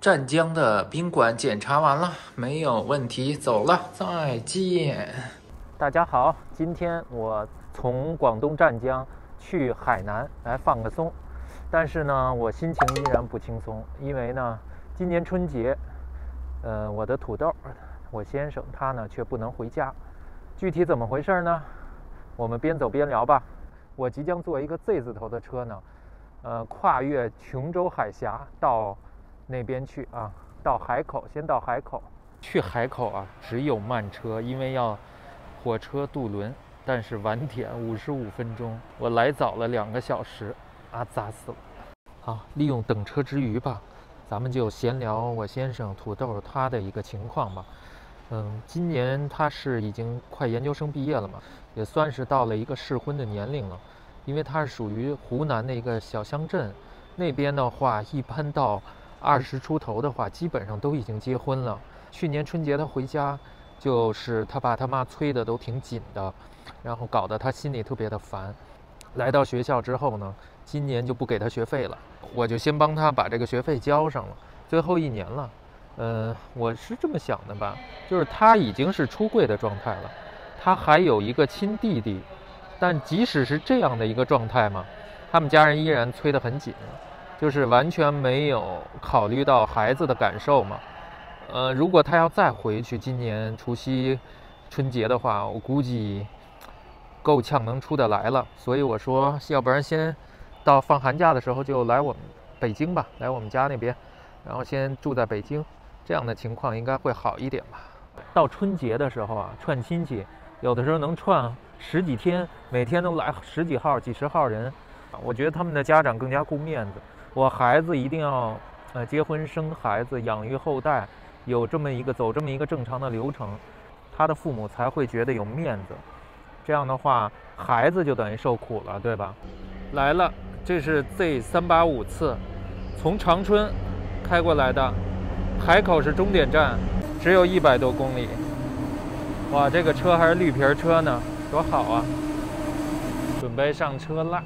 湛江的宾馆检查完了，没有问题，走了，再见。大家好，今天我从广东湛江去海南来放个松，但是呢，我心情依然不轻松，因为呢，今年春节，我的土豆，我先生他呢却不能回家，具体怎么回事呢？我们边走边聊吧。我即将坐一个 Z 字头的车呢，跨越琼州海峡到那边去啊，到海口，先到海口。去海口啊，只有慢车，因为要火车渡轮，但是晚点55分钟，我来早了2个小时，啊，扎死了。好，利用等车之余吧，咱们就闲聊我先生土豆他的一个情况吧。今年他是已经快研究生毕业了嘛，也算是到了一个适婚的年龄了，因为他是属于湖南的一个小乡镇，那边的话一般到20出头的话，基本上都已经结婚了。去年春节他回家，就是他爸他妈催的都挺紧的，然后搞得他心里特别的烦。来到学校之后呢，今年就不给他学费了，我就先帮他把这个学费交上了，最后1年了。我是这么想的吧，就是他已经是出柜的状态了，他还有一个亲弟弟，但即使是这样的一个状态嘛，他们家人依然催得很紧，就是完全没有考虑到孩子的感受嘛。如果他要再回去今年除夕春节的话，我估计够呛能出得来了。所以我说，要不然先到放寒假的时候就来我们北京吧，来我们家那边，然后先住在北京，这样的情况应该会好一点吧。到春节的时候啊，串亲戚，有的时候能串10几天，每天都来10几号、几十号人，我觉得他们的家长更加顾面子。我孩子一定要结婚生孩子，养育后代，有这么一个走这么一个正常的流程，他的父母才会觉得有面子。这样的话，孩子就等于受苦了，对吧？来了，这是 Z385次，从长春开过来的，海口是终点站，只有100多公里。哇，这个车还是绿皮车呢，多好啊！准备上车啦，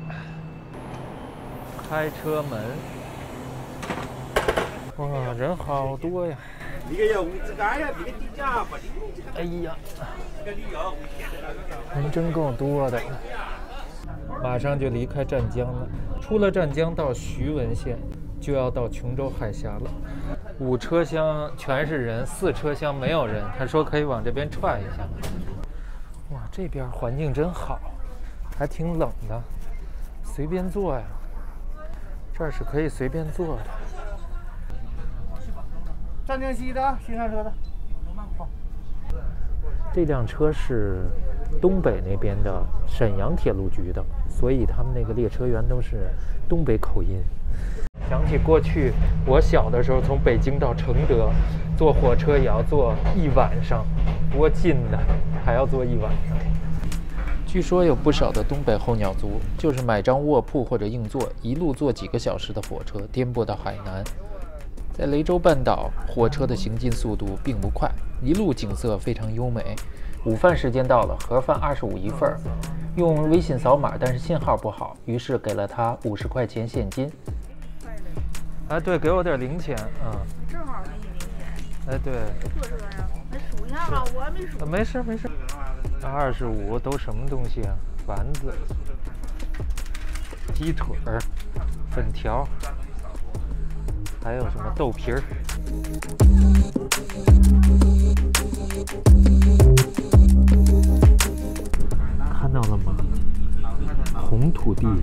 开车门。哇，人好多呀！哎呀，人真够多的。马上就离开湛江了，出了湛江到徐闻县，就要到琼州海峡了。5车厢全是人，4车厢没有人。他说可以往这边串一下。哇，这边环境真好，还挺冷的，随便坐呀。这儿是可以随便坐的。 湛江西的，新上车的。 这辆车是东北那边的沈阳铁路局的，所以他们那个列车员都是东北口音。想起过去我小的时候，从北京到承德坐火车也要坐1晚上，多近呢，还要坐1晚上。据说有不少的东北候鸟族，就是买张卧铺或者硬座，一路坐几个小时的火车颠簸到海南。在雷州半岛，火车的行进速度并不快，一路景色非常优美。午饭时间到了，盒饭25一份，用微信扫码，但是信号不好，于是给了他50块钱现金。哎，对，给我点零钱啊。 正好给你零钱。 哎，对。 坐车呀？那数一下吧，我还没数。 没事没事。25都什么东西啊？丸子、鸡腿儿、粉条。还有什么豆皮儿？看到了吗？红土地。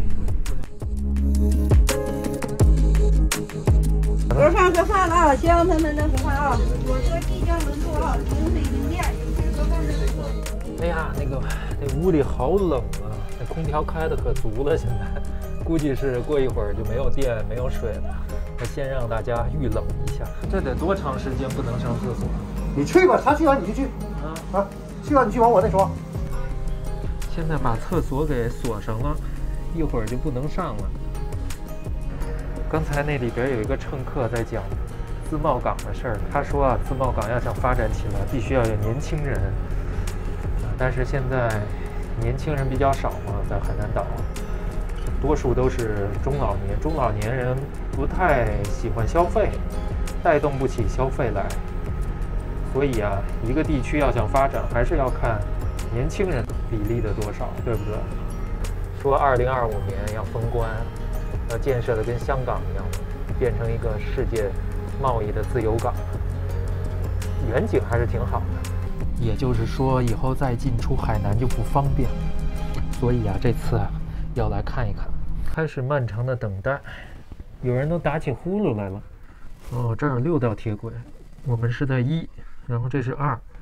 楼上做饭了啊，先让他们那什么啊，我说即将轮住啊，零水零电。 哎呀，那屋里好冷啊，那空调开的可足了，现在估计是过一会儿就没有电没有水了。那先让大家遇冷一下，这得多长时间不能上厕所？ 你去吧，他去完你就去。去完你去完我再说。 现在把厕所给锁上了，一会儿就不能上了。刚才那里边有一个乘客在讲自贸港的事儿，他说啊，自贸港要想发展起来，必须要有年轻人。但是现在年轻人比较少嘛，在海南岛。多数都是中老年人不太喜欢消费， 带动不起消费来。所以啊，一个地区要想发展，还是要看年轻人比例的多少，对不对？说2025年要封关，要建设的跟香港一样，变成一个世界贸易的自由港，远景还是挺好的。也就是说，以后再进出海南就不方便了。所以啊，这次啊，要来看一看。开始漫长的等待，有人都打起呼噜来了。哦，这儿有6道铁轨，我们是在1，然后这是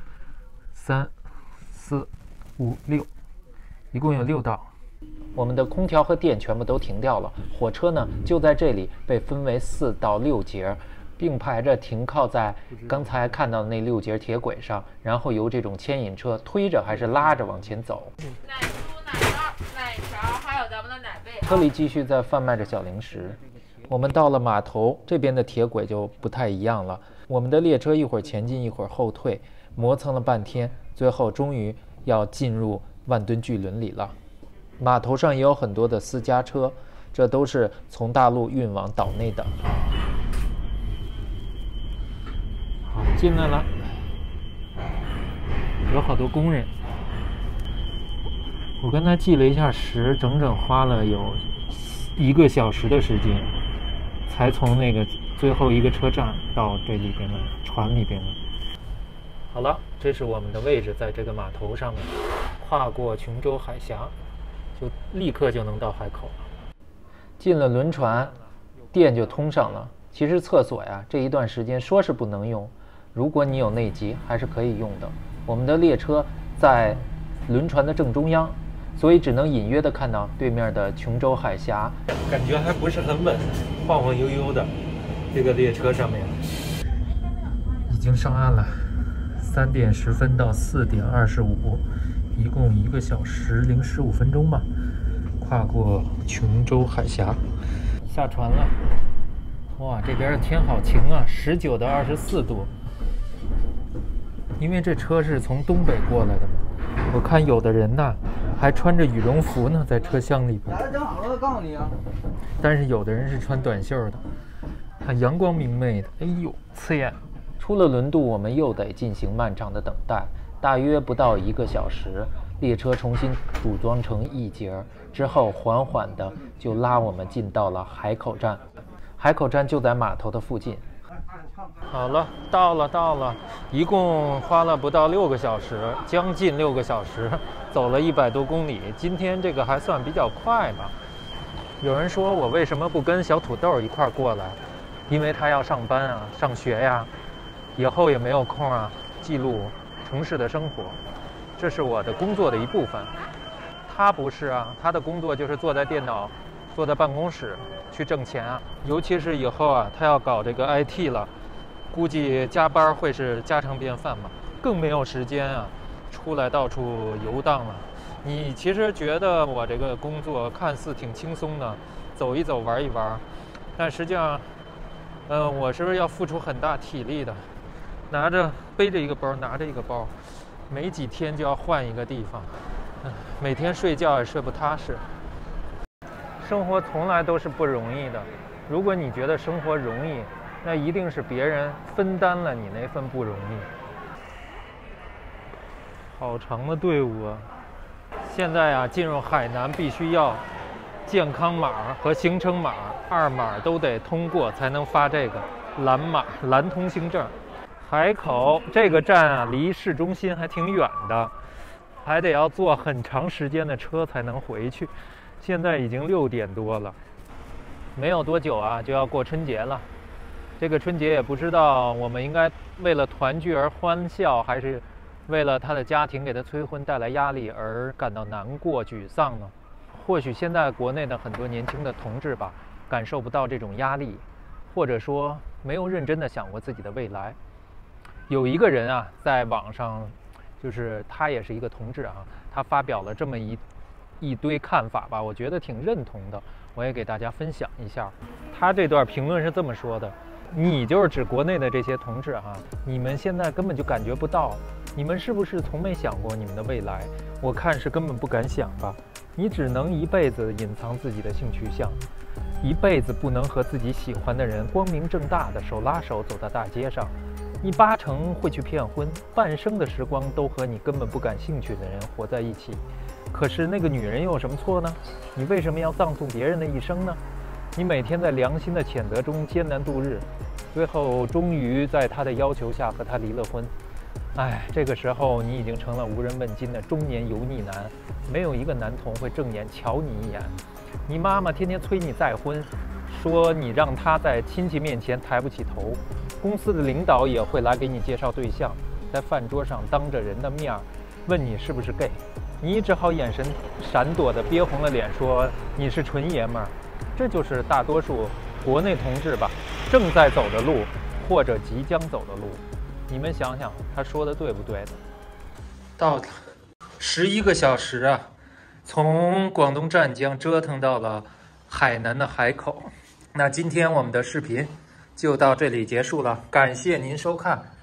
2、3、4、5、6，一共有6道。我们的空调和电全部都停掉了，火车呢就在这里被分为4到6节，并排着停靠在刚才看到的那6节铁轨上，然后由这种牵引车推着还是拉着往前走。 奶酥、奶酪、奶条，还有咱们的奶贝。 车里继续在贩卖着小零食。我们到了码头这边的铁轨就不太一样了，我们的列车一会儿前进一会儿后退，磨蹭了半天，最后终于要进入万吨巨轮里了。码头上也有很多的私家车，这都是从大陆运往岛内的。好，进来了，有好多工人。我刚才记了一下时，整整花了有1个小时的时间，才从那个最后一个车站到这里边的船里边的。好了，这是我们的位置，在这个码头上面，跨过琼州海峡，就立刻就能到海口了。进了轮船，电就通上了。其实厕所呀，这一段时间说是不能用，如果你有内急还是可以用的。我们的列车在轮船的正中央，所以只能隐约的看到对面的琼州海峡，感觉还不是很稳，晃晃悠悠的。这个列车上面已经上岸了，3点10分到4点25，一共1个小时零15分钟吧，跨过琼州海峡，下船了。哇，这边的天好晴啊，19到24度。因为这车是从东北过来的嘛，我看有的人呐还穿着羽绒服呢，在车厢里边。 来了，正好了，告诉你啊。 但是有的人是穿短袖的，看阳光明媚的，哎呦，刺眼。出了轮渡，我们又得进行漫长的等待，大约不到1个小时，列车重新组装成1节之后，缓缓的就拉我们进到了海口站。海口站就在码头的附近。好了，到了，一共花了不到6个小时，将近6个小时，走了100多公里。今天这个还算比较快吧。有人说我为什么不跟小土豆一块儿过来？因为他要上班啊，上学呀，以后也没有空啊，记录城市的生活，这是我的工作的一部分。他不是啊，他的工作就是坐在电脑，坐在办公室去挣钱啊。尤其是以后啊，他要搞这个 IT 了，估计加班会是家常便饭嘛，更没有时间啊，出来到处游荡了。你其实觉得我这个工作看似挺轻松的，走一走玩一玩，但实际上，我是要付出很大体力的，背着一个包，拿着一个包，没几天就要换一个地方，每天睡觉也睡不踏实。生活从来都是不容易的，如果你觉得生活容易，那一定是别人分担了你那份不容易。好长的队伍啊！现在啊，进入海南必须要健康码和行程码2码都得通过，才能发这个蓝码蓝通行证。海口这个站啊，离市中心还挺远的，还得要坐很长时间的车才能回去。现在已经6点多了，没有多久啊就要过春节了。这个春节也不知道我们应该为了团聚而欢笑，还是为了他的家庭给他催婚带来压力而感到难过沮丧呢？或许现在国内的很多年轻的同志吧，感受不到这种压力，或者说没有认真的想过自己的未来。有一个人啊，在网上，就是他也是一个同志啊，他发表了这么一堆看法吧，我觉得挺认同的，我也给大家分享一下。他这段评论是这么说的：你就是指国内的这些同志啊，你们现在根本就感觉不到，你们是不是从没想过你们的未来？我看是根本不敢想吧。你只能一辈子隐藏自己的性取向， 一辈子不能和自己喜欢的人光明正大的手拉手走到大街上，你8成会去骗婚，半生的时光都和你根本不感兴趣的人活在一起。可是那个女人又有什么错呢？你为什么要葬送别人的一生呢？你每天在良心的谴责中艰难度日，最后终于在她的要求下和他离了婚。这个时候你已经成了无人问津的中年油腻男，没有一个男童会正眼瞧你一眼。你妈妈天天催你再婚，说你让她在亲戚面前抬不起头。公司的领导也会来给你介绍对象，在饭桌上当着人的面问你是不是 gay， 你只好眼神闪躲的憋红了脸说你是纯爷们儿。这就是大多数国内同志吧，正在走的路，或者即将走的路。你们想想，他说的对不对呢？到了11个小时啊，从广东湛江折腾到了海南的海口。那今天我们的视频就到这里结束了，感谢您收看。